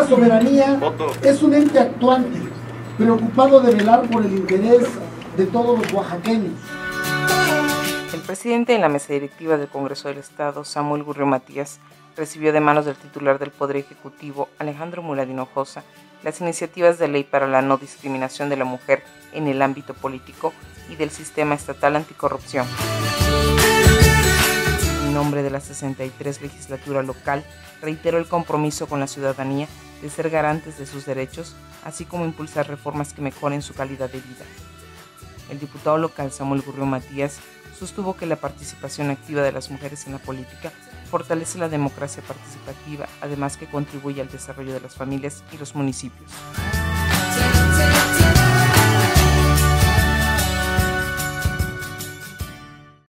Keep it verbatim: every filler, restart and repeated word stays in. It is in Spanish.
la soberanía es un ente actuante, preocupado de velar por el interés de todos los oaxaqueños. El presidente en la mesa directiva del Congreso del Estado, Samuel Gurrío Matías, recibió de manos del titular del Poder Ejecutivo, Alejandro Murat Hinojosa, las iniciativas de ley para la no discriminación de la mujer en el ámbito político y del sistema estatal anticorrupción. En nombre de la sesenta y tres legislatura local, reiteró el compromiso con la ciudadanía de ser garantes de sus derechos, así como impulsar reformas que mejoren su calidad de vida. El diputado local Samuel Gurrío Matías sostuvo que la participación activa de las mujeres en la política fortalece la democracia participativa, además que contribuye al desarrollo de las familias y los municipios.